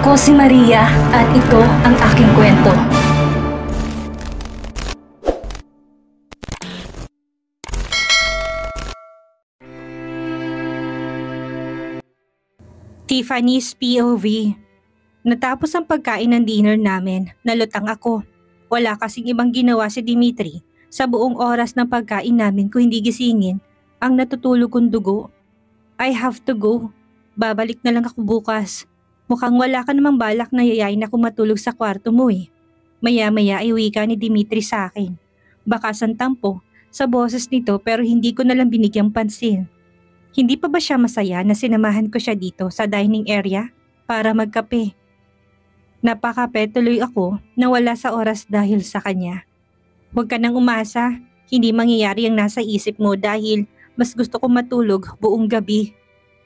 Ako si Maria at ito ang aking kwento. Tiffany's POV. Natapos ang pagkain ng dinner namin, nalutang ako. Wala kasing ibang ginawa si Dimitri sa buong oras ng pagkain namin kung hindi gisingin ang natutulog kong dugo. I have to go. Babalik na lang ako bukas. Mukhang wala ka namang balak na yayain ako matulog sa kwarto mo eh. Maya-maya ay wika ni Dimitri sa akin. Baka santampo sa boses nito pero hindi ko nalang binigyang pansin. Hindi pa ba siya masaya na sinamahan ko siya dito sa dining area para magkape? Napakape tuloy ako na wala sa oras dahil sa kanya. Huwag ka nang umasa, hindi mangyayari ang nasa isip mo dahil mas gusto ko matulog buong gabi.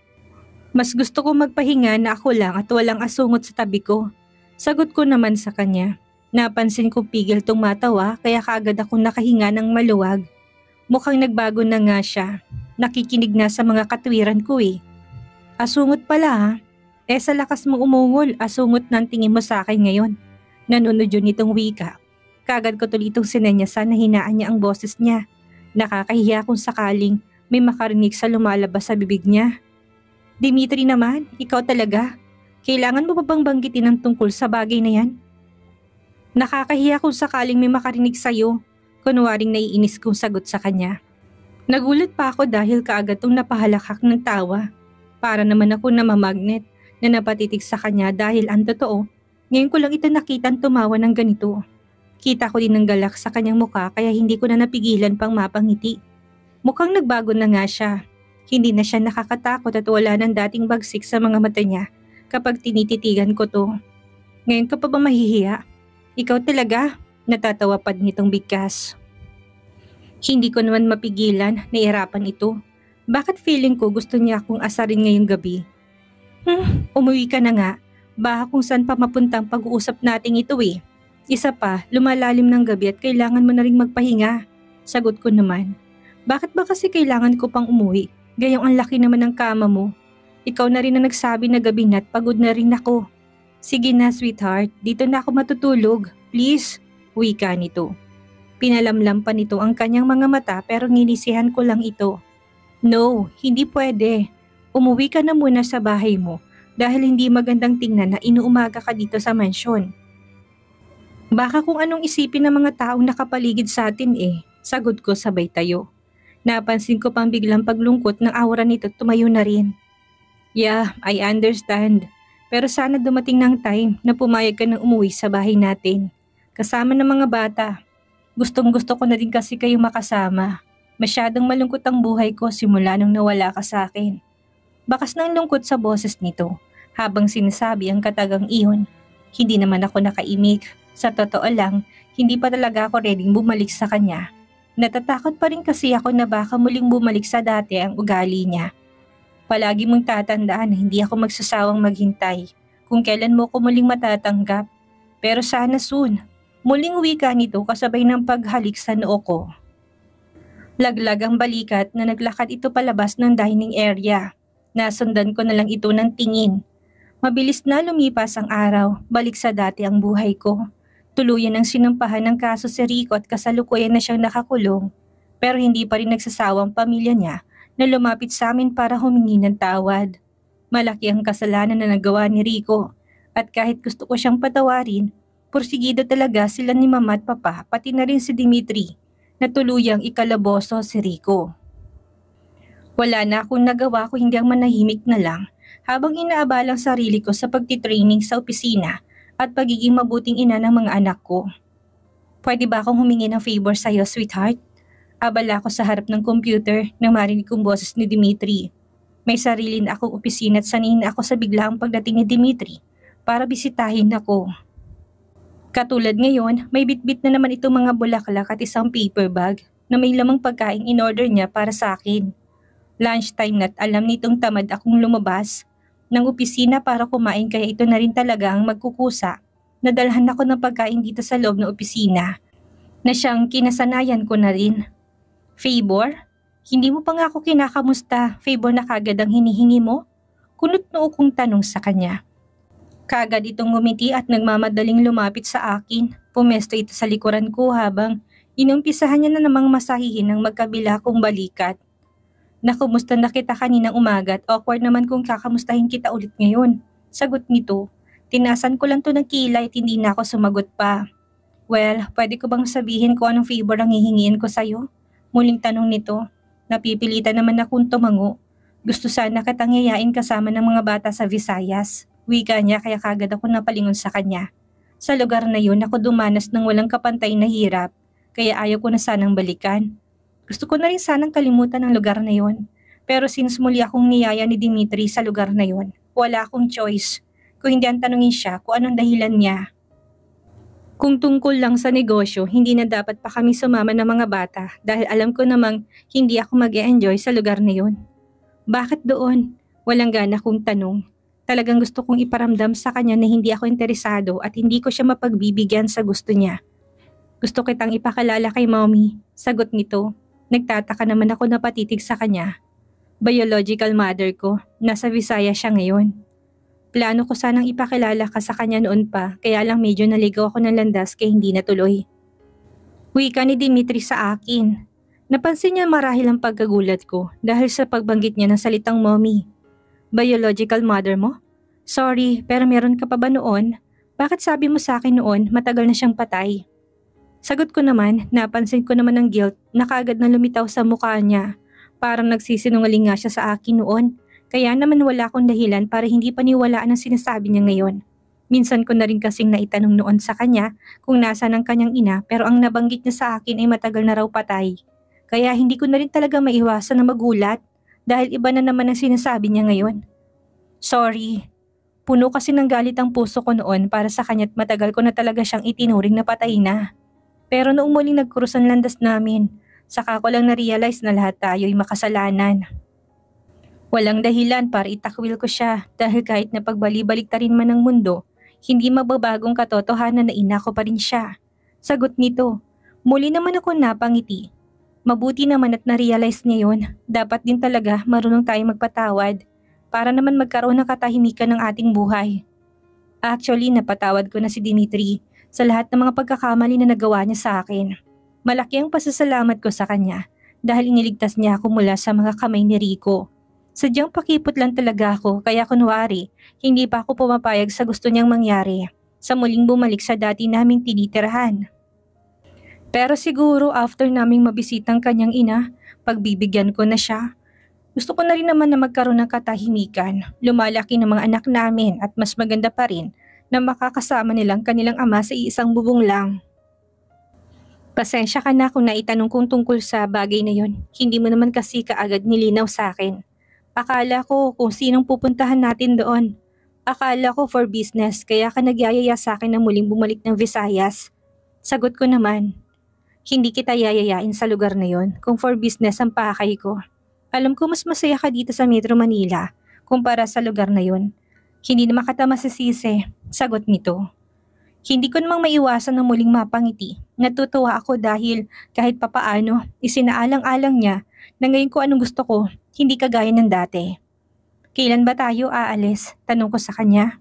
Mas gusto ko magpahinga na ako lang at walang asungot sa tabi ko. Sagot ko naman sa kanya. Napansin kong pigil tong matawa kaya kaagad akong nakahinga ng maluwag. Mukhang nagbago na nga siya. Nakikinig na sa mga katwiran ko eh. Asungot pala ha? Sa lakas mo umungol, asungot ng tingin mo sa akin ngayon. Nanunod yun nitong wika. Kaagad ko tuloy itong sinenyasan na hinaan niya ang boses niya. Nakakahiya kung sakaling may makarinig sa lumalabas sa bibig niya. Dimitri naman, ikaw talaga. Kailangan mo pa bang banggitin ang tungkol sa bagay na yan? Nakakahiya kung sakaling may makarinig sa'yo. Kunwaring naiinis kong sagot sa kanya. Nagulat pa ako dahil kaagad tong napahalakak ng tawa. Para naman ako namamagnet na napatitig sa kanya dahil ang totoo, ngayon ko lang ito nakitang tumawa ng ganito. Kita ko din ng galak sa kanyang muka kaya hindi ko na napigilan pang mapangiti. Mukhang nagbago na nga siya. Hindi na siya nakakatakot at wala ng dating bagsik sa mga mata niya kapag tinititigan ko to. Ngayon ka pa ba mahihiya? Ikaw talaga, natatawa pa nitong bigkas. Hindi ko naman mapigilan, naihirapan ito. Bakit feeling ko gusto niya akong asarin ngayong gabi? Umuwi ka na nga. Baka kung saan pa mapuntang pag-uusap natin ito eh. Isa pa, lumalalim ng gabi at kailangan mo na ring magpahinga. Sagot ko naman. Bakit ba kasi kailangan ko pang umuwi? Gayong ang laki naman ng kama mo. Ikaw na rin ang nagsabi na gabi na't pagod na rin ako. Sige na sweetheart, dito na ako matutulog. Please, wika nito. Pinalamlam pa nito ang kanyang mga mata pero nginisihan ko lang ito. No, hindi pwede. Umuwi ka na muna sa bahay mo dahil hindi magandang tingnan na inuumaga ka dito sa mansyon. Baka kung anong isipin ng mga taong nakapaligid sa atin eh, sagot ko sabay tayo. Napansin ko pang biglang paglungkot ng aura nito tumayo na rin. Yeah, I understand. Pero sana dumating ng time na pumayag ka ng umuwi sa bahay natin. Kasama ng mga bata. Gustong gusto ko na din kasi kayo makasama. Masyadong malungkot ang buhay ko simula nung nawala ka sa akin. Bakas ng lungkot sa boses nito habang sinasabi ang katagang iyon. Hindi naman ako nakaimik. Sa totoo lang, hindi pa talaga ako ready bumalik sa kanya. Natatakot pa rin kasi ako na baka muling bumalik sa dati ang ugali niya. Palagi mong tatandaan na hindi ako magsasawang maghintay kung kailan mo ko muling matatanggap. Pero sana soon, muling wika nito kasabay ng paghalik sa noo ko. Laglag ang balikat na naglakad ito palabas ng dining area. Nasundan ko na lang ito ng tingin. Mabilis na lumipas ang araw, balik sa dati ang buhay ko. Tuluyan ang sinampahan ng kaso si Rico at kasalukuyan na siyang nakakulong. Pero hindi pa rin nagsasawang pamilya niya na lumapit sa amin para humingi ng tawad. Malaki ang kasalanan na nagawa ni Rico at kahit gusto ko siyang patawarin, porsigido talaga sila ni Mama at Papa pati na rin si Dimitri na tuluyang ikalaboso si Rico. Wala na akong nagawa kung hindi ang manahimik na lang habang inaabalang sarili ko sa pagtitraining sa opisina at pagiging mabuting ina ng mga anak ko. Pwede ba akong humingi ng favor sa'yo, sweetheart? Abala ako sa harap ng computer nang marinig kong boses ni Dimitri. May sarili na akong opisina at sanay na ako sa biglaang pagdating ni Dimitri para bisitahin ako. Katulad ngayon, may bitbit na naman itong mga bulaklak at isang paper bag na may lamang pagkain in-order niya para sa akin. Lunchtime na't alam nitong tamad akong lumabas ng opisina para kumain kaya ito na rin talaga ang magkukusa. Nadalhan ako ng pagkain dito sa loob ng opisina na siyang kinasanayan ko na rin. Favor? Hindi mo pa nga ako kinakamusta. Favor na kagad ang hinihingi mo? Kunot noo kong tanong sa kanya. Kagad itong ngumiti at nagmamadaling lumapit sa akin. Pumesto ito sa likuran ko habang inumpisahan niya na namang masahihin ng magkabila kong balikat. Nakumusta na kita kaninang umaga at awkward naman kung kakamustahin kita ulit ngayon. Sagot nito. Tinasan ko lang to ng kilay at hindi na ako sumagot pa. Well, pwede ko bang sabihin kung anong favor ang hihingiin ko sa'yo? Muling tanong nito. Napipilitan naman akong tumango. Gusto sana kitang yayain kasama ng mga bata sa Visayas. Wika niya kaya kagad ako napalingon sa kanya. Sa lugar na yun ako dumanas ng walang kapantay na hirap, kaya ayaw ko na sanang balikan. Gusto ko na rin sanang kalimutan ang lugar na yun. Pero since muli akong niyaya ni Dimitri sa lugar na yun, wala akong choice. Kung hindi ang tanungin siya kung anong dahilan niya. Kung tungkol lang sa negosyo, hindi na dapat pa kami sumama ng mga bata dahil alam ko namang hindi ako mag-e-enjoy sa lugar na yun. Bakit doon? Walang gana kong tanong. Talagang gusto kong iparamdam sa kanya na hindi ako interesado at hindi ko siya mapagbibigyan sa gusto niya. Gusto kitang ipakalala kay mommy. Sagot nito. Nagtataka naman ako na patitig sa kanya. Biological mother ko. Nasa Visayas siya ngayon. Plano ko sanang ipakilala ka sa kanya noon pa kaya lang medyo naligaw ako ng landas kaya hindi natuloy. Wika ni Dimitri sa akin. Napansin niya marahil ang pagkagulat ko dahil sa pagbanggit niya ng salitang mommy. Biological mother mo? Sorry, pero meron ka pa ba noon? Bakit sabi mo sa akin noon matagal na siyang patay? Sagot ko naman, napansin ko naman ng guilt na kagad na lumitaw sa mukha niya. Parang nagsisinungaling nga siya sa akin noon. Kaya naman wala akong dahilan para hindi paniwalaan ang sinasabi niya ngayon. Minsan ko na rin kasing naitanong noon sa kanya kung nasaan ang kanyang ina pero ang nabanggit niya sa akin ay matagal na raw patay. Kaya hindi ko na rin talaga maiwasan na magulat. Dahil iba na naman ang sinasabi niya ngayon. Sorry. Puno kasi ng galit ang puso ko noon para sa kanya't matagal ko na talaga siyang itinuring na patay na. Pero noong muling nagkrus ang landas namin, saka ko lang na-realize na lahat tayo'y makasalanan. Walang dahilan para itakwil ko siya dahil kahit na pagbali-baliktarin man ng mundo, hindi mababagong katotohanan na ina ko pa rin siya. Sagot nito. Muli naman ako napangiti. Mabuti naman at na-realize niya yun. Dapat din talaga marunong tayong magpatawad para naman magkaroon ng katahimikan ng ating buhay. Actually, napatawad ko na si Dimitri sa lahat ng mga pagkakamali na nagawa niya sa akin. Malaki ang pasasalamat ko sa kanya dahil iniligtas niya ako mula sa mga kamay ni Rico. Sadyang pakipot lang talaga ako kaya kunwari, hindi pa ako pumapayag sa gusto niyang mangyari sa muling bumalik sa dati naming tinitirahan. Pero siguro after naming mabisitang kanyang ina, pagbibigyan ko na siya. Gusto ko na rin naman na magkaroon ng katahimikan, lumalaki ng mga anak namin at mas maganda pa rin na makakasama nilang kanilang ama sa iisang bubong lang. Pasensya ka na kung naitanong kong tungkol sa bagay na yon. Hindi mo naman kasi kaagad nilinaw sa akin. Akala ko kung sinong pupuntahan natin doon. Akala ko for business kaya ka nagyayaya sa akin na muling bumalik ng Visayas. Sagot ko naman. Hindi kita yayayain sa lugar na yon kung for business ang pakay ko. Alam ko mas masaya ka dito sa Metro Manila kumpara sa lugar na yon. Hindi naman kita masisisi, sagot nito. Hindi ko namang maiwasan na muling mapangiti. Natutuwa ako dahil kahit papaano isinaalang-alang niya na ngayon ko anong gusto ko, hindi kagaya ng dati. Kailan ba tayo aalis? Tanong ko sa kanya.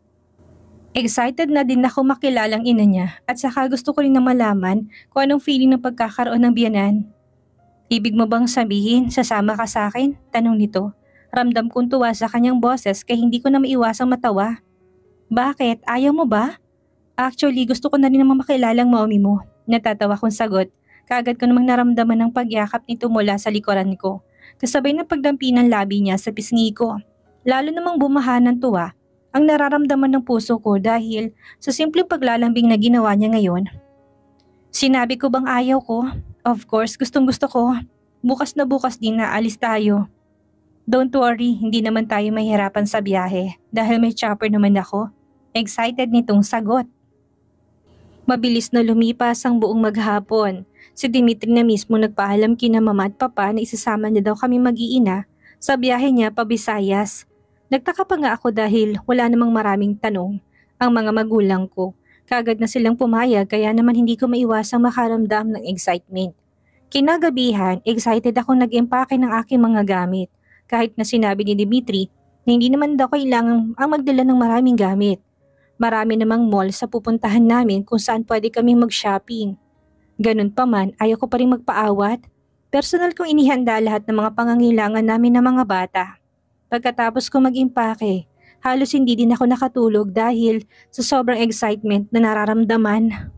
Excited na din ako makilalang ina niya at saka gusto ko rin na malaman kung anong feeling ng pagkakaroon ng biyanan. Ibig mo bang sabihin sasama ka sa akin? Tanong nito. Ramdam kong tuwa sa kanyang boses kaya hindi ko na maiwasang matawa. Bakit? Ayaw mo ba? Actually gusto ko na rin namang makilalang mommy mo. Natatawa kong sagot. Kaagad ko namang naramdaman ng pagyakap nito mula sa likuran ko. Kasabay ng pagdampi ng labi niya sa pisngi ko. Lalo namang bumaha ng tuwa ang nararamdaman ng puso ko dahil sa simpleng paglalambing na ginawa niya ngayon. Sinabi ko bang ayaw ko? Of course, gustong gusto ko. Bukas na bukas din na alis tayo. Don't worry, hindi naman tayo mahirapan sa biyahe dahil may chopper naman ako. Excited nitong sagot. Mabilis na lumipas ang buong maghapon. Si Dimitri na mismo nagpaalam kina mama at papa na isasama niya daw kami mag-iina sa biyahe niya pa Visayas. Nagtaka pa nga ako dahil wala namang maraming tanong ang mga magulang ko. Kagad na silang pumayag kaya naman hindi ko maiwasang makaramdam ng excitement. Kinagabihan, excited ako nag-empake ng aking mga gamit. Kahit na sinabi ni Dimitri na hindi naman daw kailangang ang magdala ng maraming gamit. Marami namang mall sa pupuntahan namin kung saan pwede kaming mag-shopping. Ganun pa man, ayaw ko pa rin magpaawat. Personal kong inihanda lahat ng mga pangangailangan namin ng mga bata. Pagkatapos ko mag-impake, halos hindi din ako nakatulog dahil sa sobrang excitement na nararamdaman.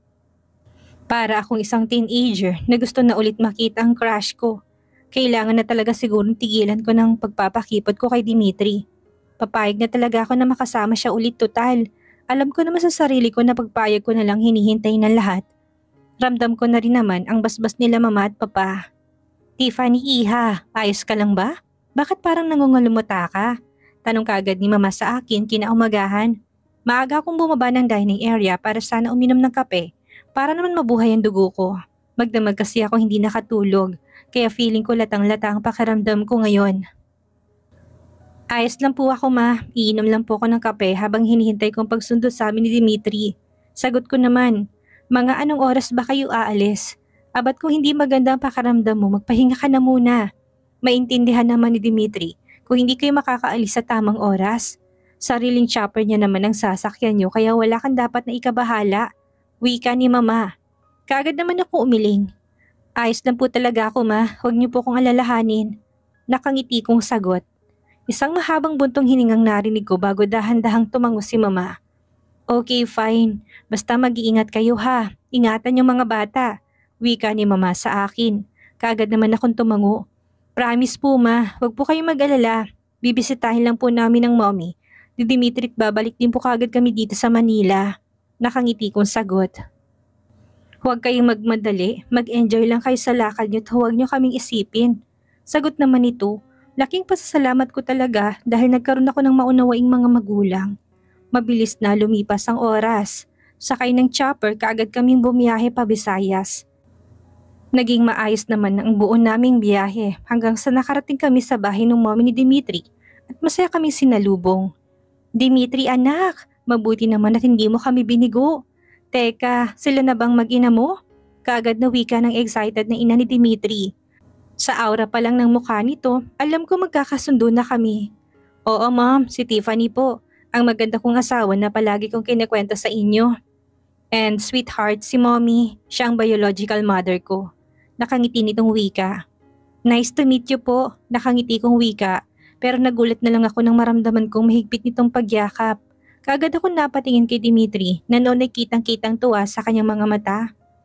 Para akong isang teenager na gusto na ulit makita ang crush ko. Kailangan na talaga sigurong tigilan ko ng pagpapakipot ko kay Dimitri. Papayag na talaga ako na makasama siya ulit total. Alam ko naman sa sarili ko na pagpayag ko na lang hinihintay ng lahat. Ramdam ko na rin naman ang basbas nila mama at papa. Tiffany, iha, ayos ka lang ba? Bakit parang nangungulumuta ka? Tanong kaagad ni mama sa akin kinaumagahan. Maaga akong bumaba ng dining area para sana uminom ng kape. Para naman mabuhay ang dugo ko. Magdamag kasi ako hindi nakatulog, kaya feeling ko latang-lata ang pakiramdam ko ngayon. Ayos lang po ako ma, iinom lang po ako ng kape habang hinihintay kong pagsundo sa amin ni Dimitri. Sagot ko naman, mga anong oras ba kayo aalis? Abat kung hindi maganda ang pakiramdam mo, magpahinga ka na muna. Maintindihan naman ni Dimitri kung hindi kayo makakaalis sa tamang oras. Sariling chopper niya naman ang sasakyan niyo kaya wala kang dapat na ikabahala. Wika ni mama. Kaagad naman ako umiling. Ayos lang po talaga ako ma, huwag niyo po kong alalahanin. Nakangiti kong sagot. Isang mahabang buntong hiningang narinig ko bago dahan-dahang tumango si mama. Okay fine, basta mag-iingat kayo ha, ingatan yung mga bata. Wika ni mama sa akin. Kaagad naman akong tumango. Promise po ma, huwag po kayong mag-alala. Bibisitahin lang po namin ng mommy. Di Dimitri babalik din po kaagad kami dito sa Manila. Nakangiti kong sagot. Huwag kayong magmadali, mag-enjoy lang kayo sa lakad niyo at huwag niyo kaming isipin. Sagot naman ito, laking pasasalamat ko talaga dahil nagkaroon ako ng maunawaing mga magulang. Mabilis na lumipas ang oras. Sakay ng chopper kaagad kaming bumiyahe pa Visayas. Naging maayos naman ang buo naming biyahe hanggang sa nakarating kami sa bahay ng mommy ni Dimitri at masaya kaming sinalubong. Dimitri anak! Mabuti naman at hindi mo kami binigo. Teka, sila na bang mag-ina mo? Kaagad na wika ng excited na ina ni Dimitri. Sa aura pa lang ng mukha nito, alam ko magkakasundo na kami. Oo ma'am, si Tiffany po. Ang maganda kong asawa na palagi kong kinikwento sa inyo. And sweetheart, si mommy, siya ang biological mother ko. Nakangiti nitong wika. Nice to meet you po, nakangiti kong wika. Pero nagulat na lang ako nang maramdaman kong mahigpit nitong pagyakap. Kaagad ako napatingin kay Dimitri na noon ay kitang-kitang tuwa sa kanyang mga mata.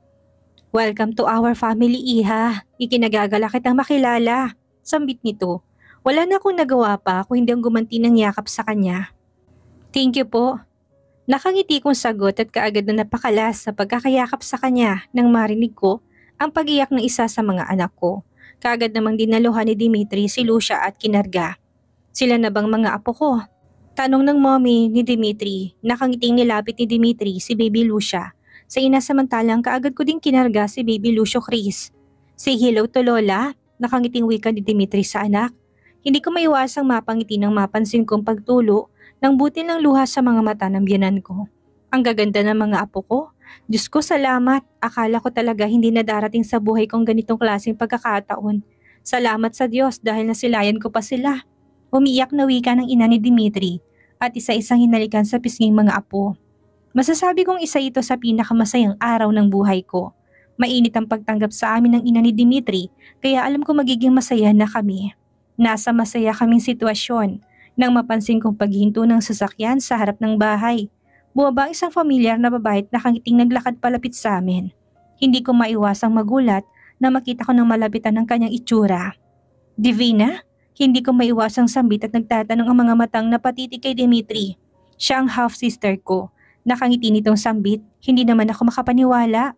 Welcome to our family, iha. Ikinagagala kitang makilala. Sambit nito. Wala na akong nagawa pa kung hindi ang gumanti ng yakap sa kanya. Thank you po. Nakangiti kong sagot at kaagad na napakalas sa pagkakayakap sa kanya nang marinig ko ang pag-iyak ng isa sa mga anak ko. Kaagad namang dinaluhan ni Dimitri si Lucia at kinarga. Sila na bang mga apo ko? Tanong ng mommy ni Dimitri. Nakangiting nilapit ni Dimitri si baby Lucia. Sa inasamantalang kaagad ko din kinarga si baby Lucio Chris. Say hello to Lola. Nakangiting wika ni Dimitri sa anak. Hindi ko maiwasang mapangiti nang mapansin kong pagtulo ng butil ng luha sa mga mata ng biyanan ko. Ang gaganda ng mga apo ko. Diyos ko salamat. Akala ko talaga hindi na darating sa buhay kong ganitong klaseng pagkakataon. Salamat sa Diyos dahil nasilayan ko pa sila. Umiiyak na wika ng ina ni Dimitri at isa-isang hinalikan sa pisnging mga apo. Masasabi kong isa ito sa pinakamasayang araw ng buhay ko. Mainit ang pagtanggap sa amin ng ina ni Dimitri kaya alam ko magiging masaya na kami. Nasa masaya kaming sitwasyon nang mapansin kong paghinto ng sasakyan sa harap ng bahay. Bumaba ang isang familiar na babae at nakangiting naglakad palapit sa amin. Hindi ko maiwasang magulat na makita ko ng malapitan ng kanyang itsura. Divina? Hindi ko maiwasang sambit at nagtatanong ang mga matang napatitig kay Dimitri. Siya ang half-sister ko. Nakangiti nitong sambit, hindi naman ako makapaniwala.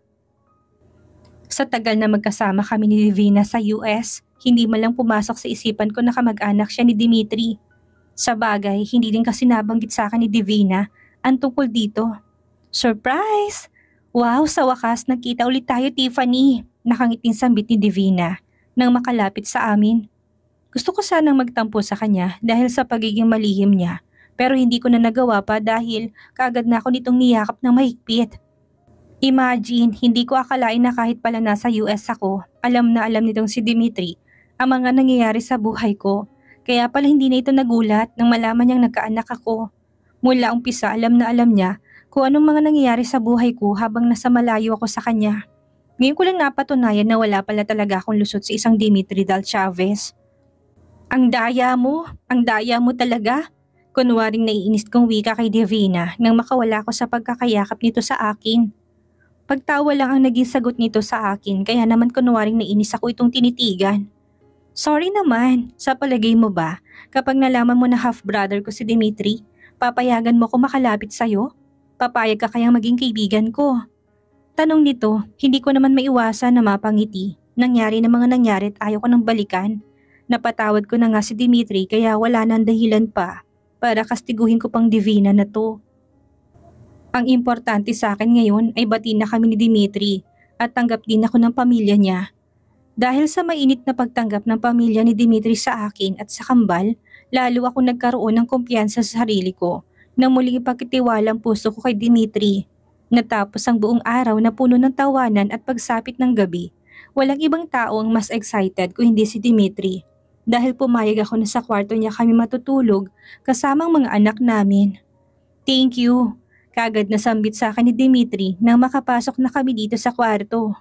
Sa tagal na magkasama kami ni Divina sa US, hindi man lang pumasok sa isipan ko na kamag-anak siya ni Dimitri. Sa bagay, hindi din kasi nabanggit sa akin ni Divina ang tungkol dito. Surprise! Wow, sa wakas nagkita ulit tayo Tiffany. Nakangiting sambit ni Divina nang makalapit sa amin. Gusto ko sanang magtampo sa kanya dahil sa pagiging malihim niya pero hindi ko na nagawa pa dahil kaagad na ako nitong niyakap ng mahigpit. Imagine, hindi ko akalain na kahit pala nasa US ako, alam na alam nitong si Dimitri ang mga nangyayari sa buhay ko. Kaya pala hindi na ito nagulat nang malaman niyang nagkaanak ako. Mula umpisa alam na alam niya kung anong mga nangyayari sa buhay ko habang nasa malayo ako sa kanya. Ngayon ko lang napatunayan na wala pala talaga akong lusot sa isang Dimitri Dal Chavez. Ang daya mo talaga. Kunwaring naiinis kong wika kay Divina nang makawala ko sa pagkakayakap nito sa akin. Pagtawa lang ang naging sagot nito sa akin kaya naman kunwaring naiinis ako itong tinitigan. Sorry naman, sa palagay mo ba, kapag nalaman mo na half-brother ko si Dimitri, papayagan mo ko makalapit sa'yo? Papayag ka kayang maging kaibigan ko? Tanong nito, hindi ko naman maiwasan na mapangiti. Nangyari na mga nangyari at ayaw ko nang balikan. Napatawad ko na nga si Dimitri kaya wala nang dahilan pa para kastiguhin ko pang Divina na to. Ang importante sa akin ngayon ay bati na kami ni Dimitri at tanggap din ako ng pamilya niya. Dahil sa mainit na pagtanggap ng pamilya ni Dimitri sa akin at sa kambal, lalo ako nagkaroon ng kumpiyansa sa sarili ko na muling ipagkitiwala ang puso ko kay Dimitri. Natapos ang buong araw na puno ng tawanan at pagsapit ng gabi, walang ibang tao ang mas excited kung hindi si Dimitri. Dahil pumayag ako na sa kwarto niya kami matutulog kasamang mga anak namin. Thank you. Kagad nasambit sa akin ni Dimitri nang makapasok na kami dito sa kwarto.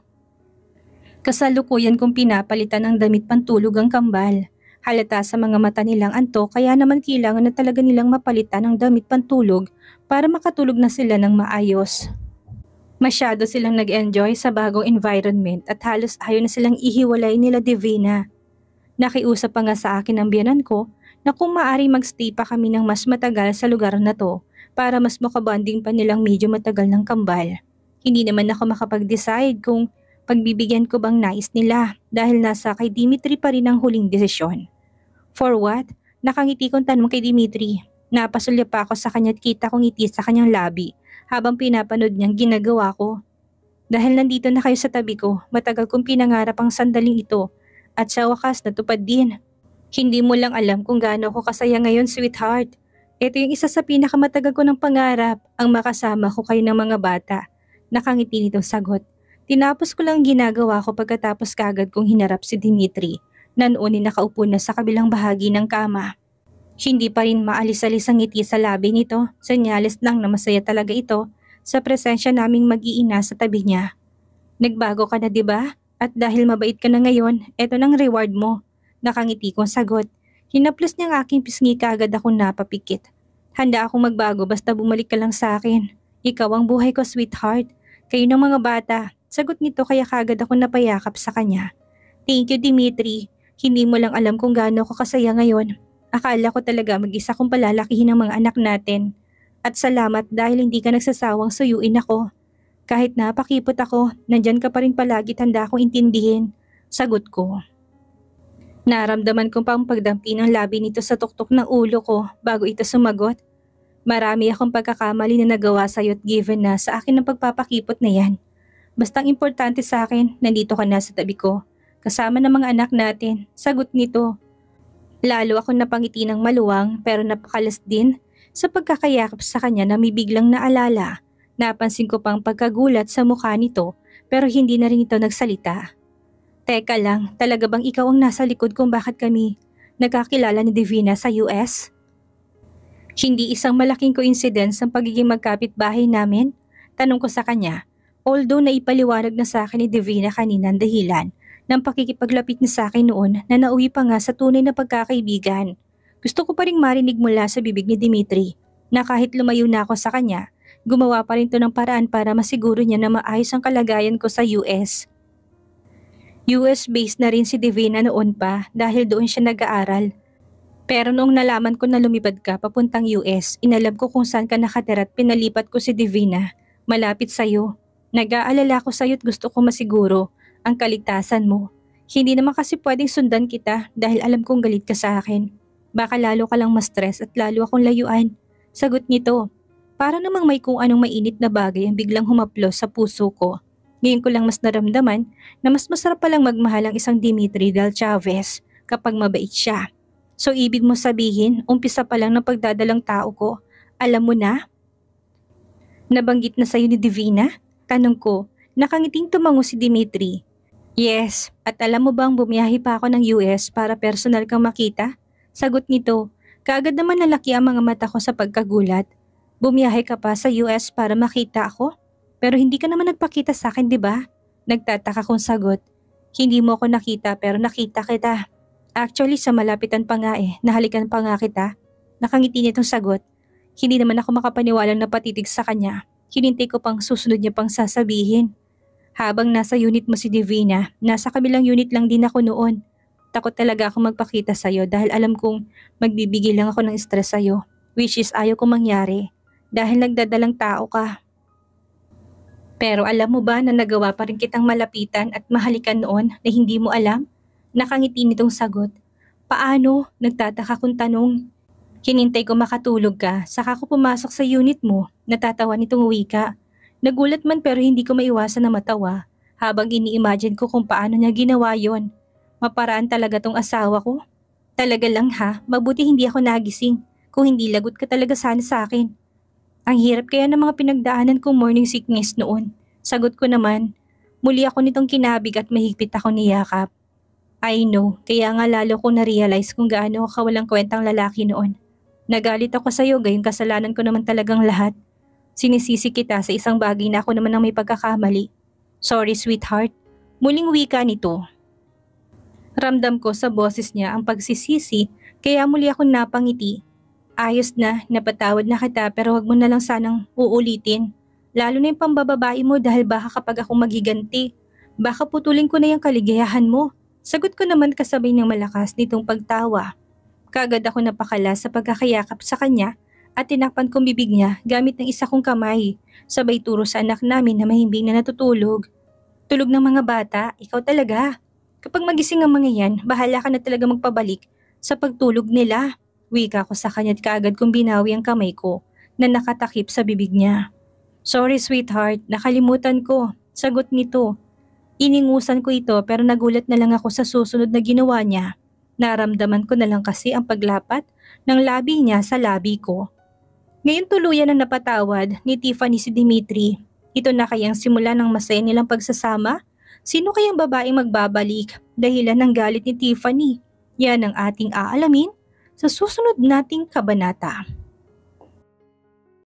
Kasalukuyan kong pinapalitan ng damit pantulog ang kambal. Halata sa mga mata nilang antok kaya naman kailangan na talaga nilang mapalitan ang damit pantulog para makatulog na sila ng maayos. Masyado silang nag-enjoy sa bagong environment at halos ayaw na silang ihiwalay nila Divina. Nakiusap pa nga sa akin ang biyanan ko na kung maaari magstay pa kami ng mas matagal sa lugar na to para mas makabanding pa nilang medyo matagal ng kambal. Hindi naman ako makapag-decide kung pagbibigyan ko bang nais nila dahil nasa kay Dimitri pa rin ang huling desisyon. For what? Nakangiti kong tanong kay Dimitri. Napasulya pa ako sa kanya at kita kong ngiti sa kanyang labi habang pinapanood niyang ginagawa ko. Dahil nandito na kayo sa tabi ko, matagal kong pinangarap ang sandaling ito at sa wakas natupad din. Hindi mo lang alam kung gaano ako kasaya ngayon, sweetheart. Ito yung isa sa pinakamatagal ko ng pangarap, ang makasama ko kayo ng mga bata. Nakangiti nitong sagot. Tinapos ko lang ginagawa ko pagkatapos kagad kong hinarap si Dimitri na noon ay nakaupo na sa kabilang bahagi ng kama. Hindi pa rin maalis-alis ang ngiti sa labi nito, senyales lang na masaya talaga ito sa presensya naming mag-iina sa tabi niya. Nagbago ka na, diba? At dahil mabait ka na ngayon, eto nang reward mo. Nakangiti kong sagot. Hinaplos niyang aking pisngi kagad akong napapikit. Handa akong magbago basta bumalik ka lang sa akin. Ikaw ang buhay ko, sweetheart. Kayo ng mga bata. Sagot nito kaya kagad ako napayakap sa kanya. Thank you, Dimitri. Hindi mo lang alam kung gaano ako kasaya ngayon. Akala ko talaga mag-isa kong palalakihin ang mga anak natin. At salamat dahil hindi ka nagsasawang suyuin ako. Kahit napakipot ako, nandyan ka pa rin palagi, handa akong intindihin. Sagot ko. Naramdaman ko pa ang pagdampi ng labi nito sa tuktok ng ulo ko bago ito sumagot. Marami akong pagkakamali na nagawa sa'yo at given na sa akin ang pagpapakipot na yan. Bastang importante sa akin, nandito ka na sa tabi ko. Kasama ng mga anak natin, sagot nito. Lalo akong napangiti ng maluwang pero napakalas din sa pagkakayakap sa kanya na may biglang naalala. Napansin ko pang pagkagulat sa mukha nito pero hindi na rin ito nagsalita. Teka lang, talaga bang ikaw ang nasa likod kung bakit kami nagkakilala ni Divina sa US? Hindi isang malaking coincidence ang pagiging magkapit-bahay namin? Tanong ko sa kanya. Although naipaliwanag na sa akin ni Divina kanina ang dahilan ng pakikipaglapit niya sa akin noon na nauwi pa nga sa tunay na pagkakaibigan. Gusto ko pa ring marinig mula sa bibig ni Dimitri na kahit lumayo na ako sa kanya, gumawa pa rin to ng paraan para masiguro niya na maayos ang kalagayan ko sa US. US-based na rin si Divina noon pa dahil doon siya nag-aaral. Pero noong nalaman ko na lumipad ka papuntang US, inalam ko kung saan ka nakatira at pinalipat ko si Divina, malapit sa'yo. Nag-aalala ko sa'yo at gusto ko masiguro ang kaligtasan mo. Hindi naman kasi pwedeng sundan kita dahil alam kong galit ka sa akin. Baka lalo ka lang ma-stress at lalo akong layuan. Sagot nito. Para namang may kung anong mainit na bagay ang biglang humaplos sa puso ko. Ngayon ko lang mas naramdaman na mas masarap palang magmahal ang isang Dimitri Dal Chavez kapag mabait siya. So ibig mo sabihin, umpisa pa lang ng pagdadalang tao ko, alam mo na? Nabanggit na sa'yo ni Divina? Tanong ko, nakangiting tumango si Dimitri. Yes, at alam mo bang bumiyahe pa ako ng US para personal kang makita? Sagot nito, kaagad naman nalaki ang mga mata ko sa pagkagulat. Bumiyahe ka pa sa US para makita ako? Pero hindi ka naman nagpakita sa akin, di ba? Nagtataka kong sagot. Hindi mo ako nakita pero nakita kita. Actually sa malapitan pa nga nahalikan pa nga kita. Nakangiti nitong sagot. Hindi naman ako makapaniwalang napatitig sa kanya. Hinintay ko pang susunod niya pang sasabihin. Habang nasa unit mo si Divina, nasa kabilang unit lang din ako noon. Takot talaga ako magpakita sa'yo dahil alam kong magbibigay lang ako ng stress sa'yo. Which is ayaw kong mangyari dahil nagdadalang tao ka. Pero alam mo ba na nagawa pa rin kitang malapitan at mahalikan noon na hindi mo alam? Nakangiti nitong sagot. Paano? Nagtataka kong tanong. Hinintay ko makatulog ka, saka ko pumasok sa unit mo, natatawa nitong wika. Nagulat man pero hindi ko maiwasan na matawa habang ini-imagine ko kung paano niya ginawa yon. Maparaan talaga tong asawa ko. Talaga lang ha, mabuti hindi ako nagising. Kung hindi lagot ka talaga sana sa akin. Ang hirap kaya ng mga pinagdaanan kong morning sickness noon. Sagot ko naman, muli ako nitong kinabig at mahigpit ako niyakap. I know, kaya nga lalo ko na-realize kung gaano ako kawalang kwentang lalaki noon. Nagalit ako sa'yo, gayon kasalanan ko naman talagang lahat. Sinisisi kita sa isang bagay na ako naman ang may pagkakamali. Sorry sweetheart. Muling wika nito. Ramdam ko sa boses niya ang pagsisisi kaya muli akong napangiti. Ayos na, napatawad na kita pero wag mo na lang sanang uulitin. Lalo na yung pambababae mo dahil baka kapag ako magiganti, baka putulin ko na yung kaligayahan mo. Sagot ko naman kasabay ng malakas nitong pagtawa. Kaagad ako napakala sa pagkakayakap sa kanya at tinakpan kong bibig niya gamit ng isa kong kamay. Sabay turo sa anak namin na mahimbing na natutulog. Tulog ng mga bata, ikaw talaga. Kapag magising ang mga yan, bahala ka na talaga magpabalik sa pagtulog nila. Wika ko sa kanya at kaagad kong binawi ang kamay ko na nakatakip sa bibig niya. Sorry sweetheart, nakalimutan ko. Sagot nito. Iningusan ko ito pero nagulat na lang ako sa susunod na ginawa niya. Naramdaman ko na lang kasi ang paglapat ng labi niya sa labi ko. Ngayon tuluyan na napatawad ni Tiffany si Dimitri. Ito na kayang simula ng masaya nilang pagsasama? Sino kayang babaeng magbabalik dahilan ng galit ni Tiffany? Yan ang ating aalamin sa susunod nating kabanata.